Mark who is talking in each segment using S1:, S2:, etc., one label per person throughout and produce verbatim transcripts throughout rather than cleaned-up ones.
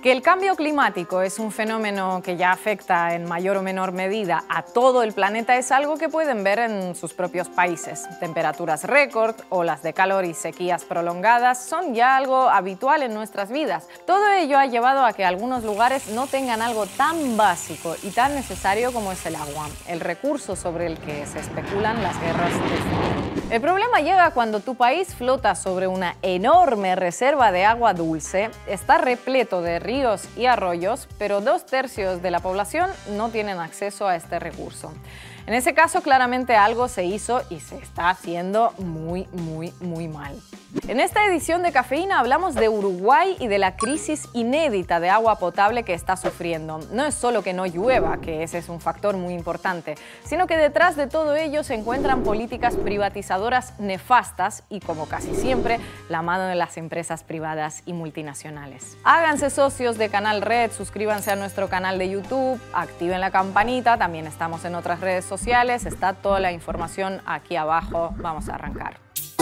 S1: Que el cambio climático es un fenómeno que ya afecta en mayor o menor medida a todo el planeta es algo que pueden ver en sus propios países. Temperaturas récord, olas de calor y sequías prolongadas son ya algo habitual en nuestras vidas. Todo ello ha llevado a que algunos lugares no tengan algo tan básico y tan necesario como es el agua, el recurso sobre el que se especulan las guerras del futuro. El problema llega cuando tu país flota sobre una enorme reserva de agua dulce, está repleto de ríos y arroyos, pero dos tercios de la población no tienen acceso a este recurso. En ese caso, claramente algo se hizo y se está haciendo muy, muy, muy mal. En esta edición de Cafeína hablamos de Uruguay y de la crisis inédita de agua potable que está sufriendo. No es solo que no llueva, que ese es un factor muy importante, sino que detrás de todo ello se encuentran políticas privatizadoras nefastas y, como casi siempre, la mano de las empresas privadas y multinacionales. Háganse socios de Canal Red, suscríbanse a nuestro canal de YouTube, activen la campanita, también estamos en otras redes sociales, está toda la información aquí abajo. Vamos a arrancar.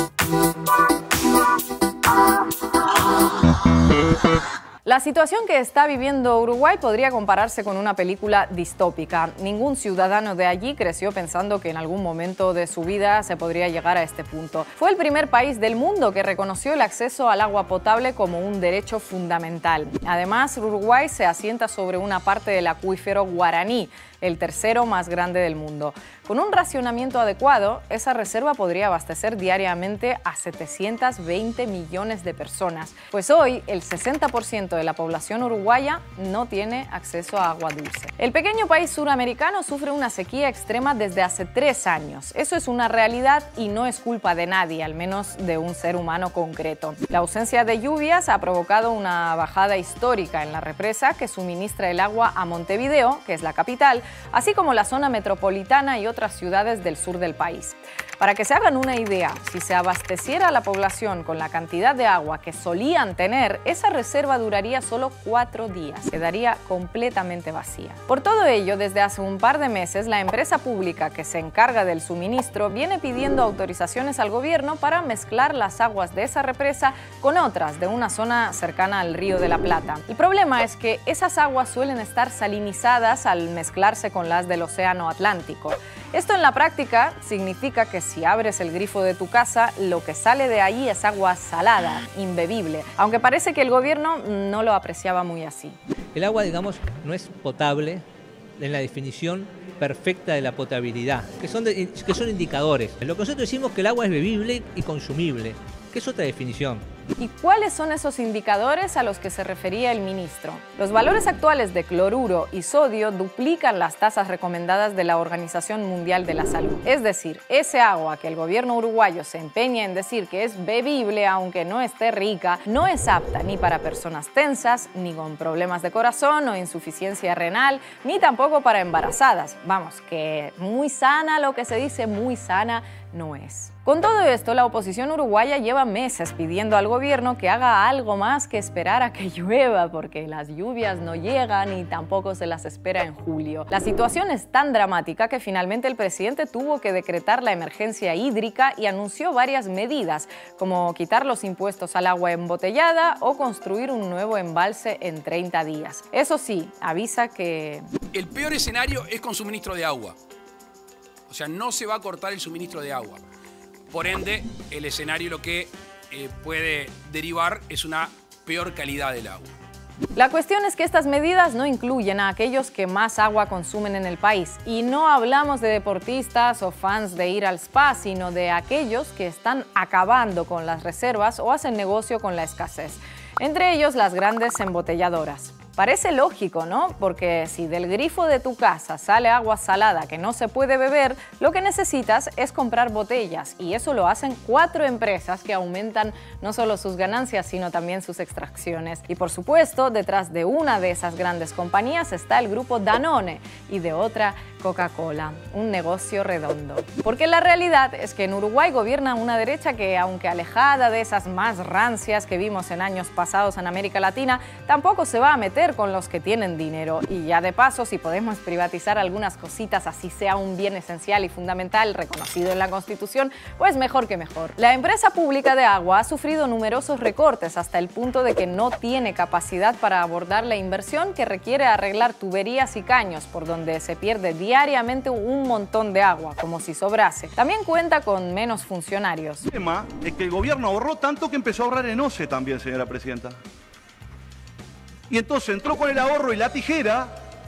S1: La situación que está viviendo Uruguay podría compararse con una película distópica. Ningún ciudadano de allí creció pensando que en algún momento de su vida se podría llegar a este punto. Fue el primer país del mundo que reconoció el acceso al agua potable como un derecho fundamental. Además, Uruguay se asienta sobre una parte del acuífero Guaraní, el tercero más grande del mundo. Con un racionamiento adecuado, esa reserva podría abastecer diariamente a setecientos veinte millones de personas, pues hoy el sesenta por ciento de la población uruguaya no tiene acceso a agua dulce. El pequeño país suramericano sufre una sequía extrema desde hace tres años. Eso es una realidad y no es culpa de nadie, al menos de un ser humano concreto. La ausencia de lluvias ha provocado una bajada histórica en la represa que suministra el agua a Montevideo, que es la capital, así como la zona metropolitana y otras ciudades del sur del país. Para que se hagan una idea, si se abasteciera a la población con la cantidad de agua que solían tener, esa reserva duraría solo cuatro días, quedaría completamente vacía. Por todo ello, desde hace un par de meses, la empresa pública que se encarga del suministro viene pidiendo autorizaciones al gobierno para mezclar las aguas de esa represa con otras de una zona cercana al Río de la Plata. El problema es que esas aguas suelen estar salinizadas al mezclarse con las del Océano Atlántico. Esto en la práctica significa que si abres el grifo de tu casa, lo que sale de ahí es agua salada, imbebible, aunque parece que el gobierno no lo apreciaba muy así.
S2: El agua, digamos, no es potable en la definición perfecta de la potabilidad, que son, de, que son indicadores. Lo que nosotros decimos que el agua es bebible y consumible, que es otra definición.
S1: ¿Y cuáles son esos indicadores a los que se refería el ministro? Los valores actuales de cloruro y sodio duplican las tasas recomendadas de la Organización Mundial de la Salud. Es decir, ese agua que el gobierno uruguayo se empeña en decir que es bebible aunque no esté rica, no es apta ni para personas tensas, ni con problemas de corazón o insuficiencia renal, ni tampoco para embarazadas. Vamos, que muy sana, lo que se dice muy sana, no es. Con todo esto, la oposición uruguaya lleva meses pidiendo al gobierno que haga algo más que esperar a que llueva, porque las lluvias no llegan y tampoco se las espera en julio. La situación es tan dramática que finalmente el presidente tuvo que decretar la emergencia hídrica y anunció varias medidas, como quitar los impuestos al agua embotellada o construir un nuevo embalse en treinta días. Eso sí, avisa que
S3: el peor escenario es con suministro de agua. O sea, no se va a cortar el suministro de agua. Por ende, el escenario lo que eh, puede derivar es una peor calidad del agua.
S1: La cuestión es que estas medidas no incluyen a aquellos que más agua consumen en el país. Y no hablamos de deportistas o fans de ir al spa, sino de aquellos que están acabando con las reservas o hacen negocio con la escasez. Entre ellos, las grandes embotelladoras. Parece lógico, ¿no? Porque si del grifo de tu casa sale agua salada que no se puede beber, lo que necesitas es comprar botellas, y eso lo hacen cuatro empresas que aumentan no solo sus ganancias, sino también sus extracciones. Y por supuesto, detrás de una de esas grandes compañías está el grupo Danone y de otra Coca-Cola, un negocio redondo. Porque la realidad es que en Uruguay gobierna una derecha que, aunque alejada de esas más rancias que vimos en años pasados en América Latina, tampoco se va a meter con los que tienen dinero. Y ya de paso, si podemos privatizar algunas cositas, así sea un bien esencial y fundamental reconocido en la Constitución, pues mejor que mejor. La empresa pública de agua ha sufrido numerosos recortes hasta el punto de que no tiene capacidad para abordar la inversión que requiere arreglar tuberías y caños por donde se pierde diariamente un montón de agua, como si sobrase. También cuenta con menos funcionarios.
S4: El tema es que el gobierno ahorró tanto que empezó a ahorrar en O C E también, señora presidenta. Y entonces entró con el ahorro y la tijera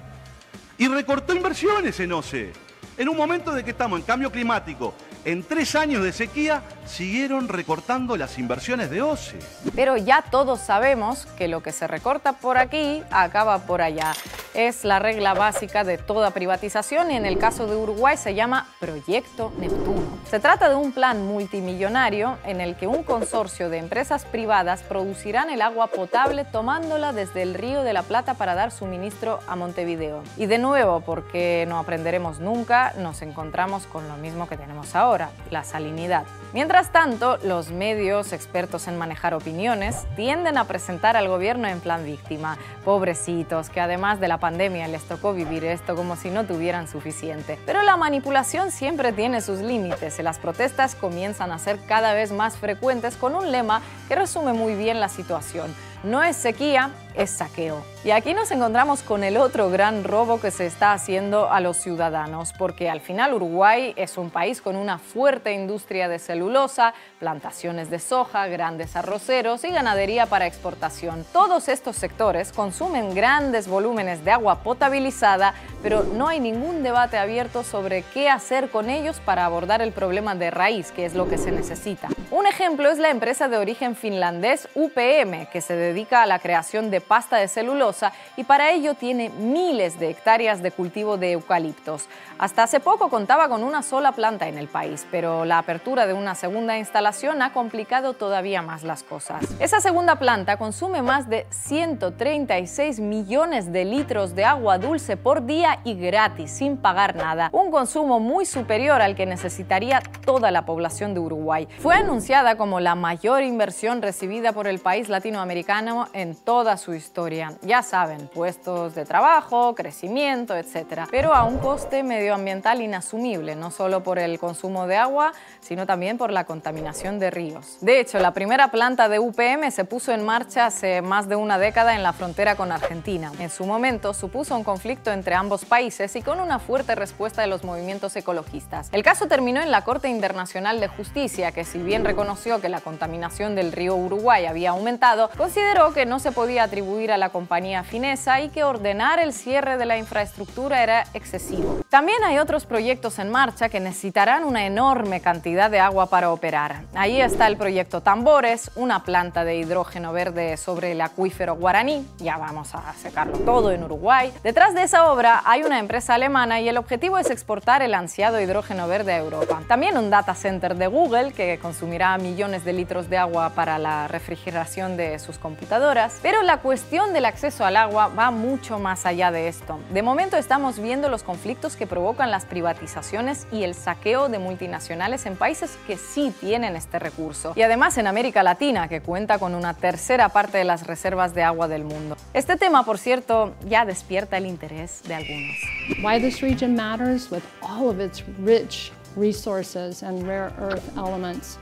S4: y recortó inversiones en O C E. En un momento de que estamos en cambio climático, en tres años de sequía, siguieron recortando las inversiones de O C E.
S1: Pero ya todos sabemos que lo que se recorta por aquí acaba por allá. Es la regla básica de toda privatización y en el caso de Uruguay se llama Proyecto Neptuno. Se trata de un plan multimillonario en el que un consorcio de empresas privadas producirán el agua potable tomándola desde el Río de la Plata para dar suministro a Montevideo. Y de nuevo, porque no aprenderemos nunca, nos encontramos con lo mismo que tenemos ahora, la salinidad. Mientras tanto, los medios expertos en manejar opiniones tienden a presentar al gobierno en plan víctima. Pobrecitos, que además de la pandemia les tocó vivir esto como si no tuvieran suficiente. Pero la manipulación siempre tiene sus límites y las protestas comienzan a ser cada vez más frecuentes con un lema que resume muy bien la situación. No es sequía, es saqueo. Y aquí nos encontramos con el otro gran robo que se está haciendo a los ciudadanos, porque al final Uruguay es un país con una fuerte industria de celulosa, plantaciones de soja, grandes arroceros y ganadería para exportación. Todos estos sectores consumen grandes volúmenes de agua potabilizada, pero no hay ningún debate abierto sobre qué hacer con ellos para abordar el problema de raíz, que es lo que se necesita. Un ejemplo es la empresa de origen finlandés U P M, que se dedica a la creación de pasta de celulosa y para ello tiene miles de hectáreas de cultivo de eucaliptos. Hasta hace poco contaba con una sola planta en el país, pero la apertura de una segunda instalación ha complicado todavía más las cosas. Esa segunda planta consume más de ciento treinta y seis millones de litros de agua dulce por día y gratis, sin pagar nada. Un consumo muy superior al que necesitaría toda la población de Uruguay. Fue anunciada como la mayor inversión recibida por el país latinoamericano en toda su historia. Ya saben, puestos de trabajo, crecimiento, etcétera. Pero a un coste medioambiental inasumible, no solo por el consumo de agua, sino también por la contaminación de ríos. De hecho, la primera planta de U P M se puso en marcha hace más de una década en la frontera con Argentina. En su momento supuso un conflicto entre ambos países y con una fuerte respuesta de los movimientos ecologistas. El caso terminó en la Corte Internacional de Justicia, que si bien reconoció que la contaminación del río Uruguay había aumentado, consideró que no se podía atribuir a la compañía finesa y que ordenar el cierre de la infraestructura era excesivo. También hay otros proyectos en marcha que necesitarán una enorme cantidad de agua para operar. Ahí está el proyecto Tambores, una planta de hidrógeno verde sobre el acuífero Guaraní. Ya vamos a secarlo todo en Uruguay. Detrás de esa obra hay una empresa alemana y el objetivo es exportar el ansiado hidrógeno verde a Europa. También un data center de Google que consumirá millones de litros de agua para la refrigeración de sus computadoras. Pero la cuestión del acceso al agua va mucho más allá de esto. De momento estamos viendo los conflictos que provocan las privatizaciones y el saqueo de multinacionales en países que sí tienen este recurso. Y además en América Latina, que cuenta con una tercera parte de las reservas de agua del mundo. Este tema, por cierto, ya despierta el interés de algunos.
S5: Why this region matters with all of its rich resources and rare earth elements.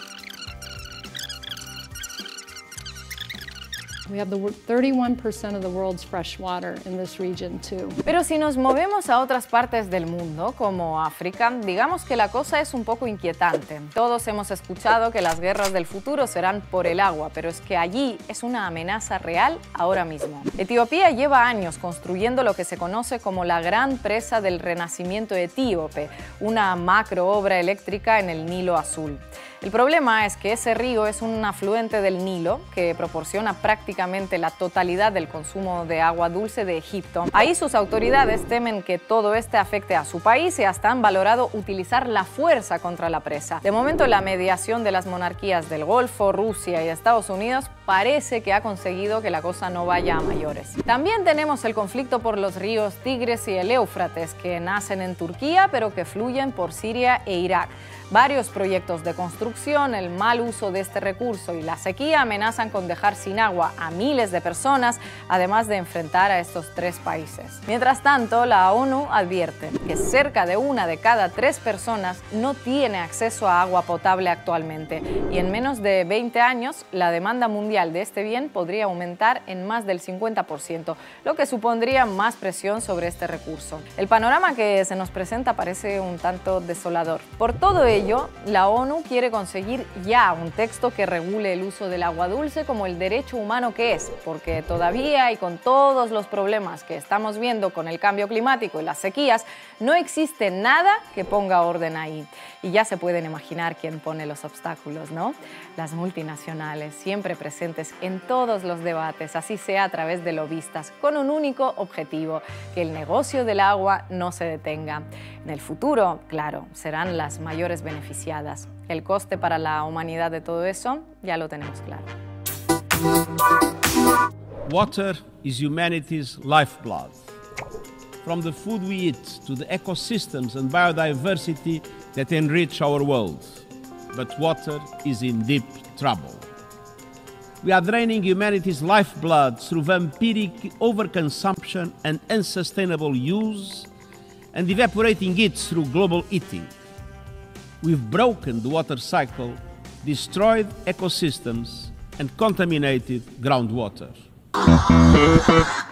S5: We have the thirty-one percent of the world's fresh water in this region too.
S1: Pero si nos movemos a otras partes del mundo, como África, digamos que la cosa es un poco inquietante. Todos hemos escuchado que las guerras del futuro serán por el agua, pero es que allí es una amenaza real ahora mismo. Etiopía lleva años construyendo lo que se conoce como la Gran Presa del Renacimiento Etíope, una macro obra eléctrica en el Nilo Azul. El problema es que ese río es un afluente del Nilo que proporciona prácticamente la totalidad del consumo de agua dulce de Egipto. Ahí sus autoridades temen que todo este afecte a su país y hasta han valorado utilizar la fuerza contra la presa. De momento, la mediación de las monarquías del Golfo, Rusia y Estados Unidos parece que ha conseguido que la cosa no vaya a mayores. También tenemos el conflicto por los ríos Tigres y el Éufrates, que nacen en Turquía pero que fluyen por Siria e Irak. Varios proyectos de construcción, el mal uso de este recurso y la sequía amenazan con dejar sin agua a miles de personas, además de enfrentar a estos tres países. Mientras tanto, la ONU advierte que cerca de una de cada tres personas no tiene acceso a agua potable actualmente y en menos de veinte años la demanda mundial de este bien podría aumentar en más del cincuenta por ciento, lo que supondría más presión sobre este recurso. El panorama que se nos presenta parece un tanto desolador. Por todo ello, la ONU quiere conseguir ya un texto que regule el uso del agua dulce como el derecho humano que es, porque todavía y con todos los problemas que estamos viendo con el cambio climático y las sequías, no existe nada que ponga orden ahí. Y ya se pueden imaginar quién pone los obstáculos, ¿no? Las multinacionales, siempre presentes en todos los debates, así sea a través de lobistas, con un único objetivo, que el negocio del agua no se detenga. En el futuro, claro, serán las mayores beneficiadas. El coste para la humanidad de todo eso ya lo tenemos claro.
S6: Water is humanity's lifeblood. From the food we eat to the ecosystems and biodiversity that enrich our world. But water is in deep trouble. We are draining humanity's lifeblood through vampiric overconsumption and unsustainable use, and evaporating it through global eating. We've broken the water cycle, destroyed ecosystems, and contaminated groundwater.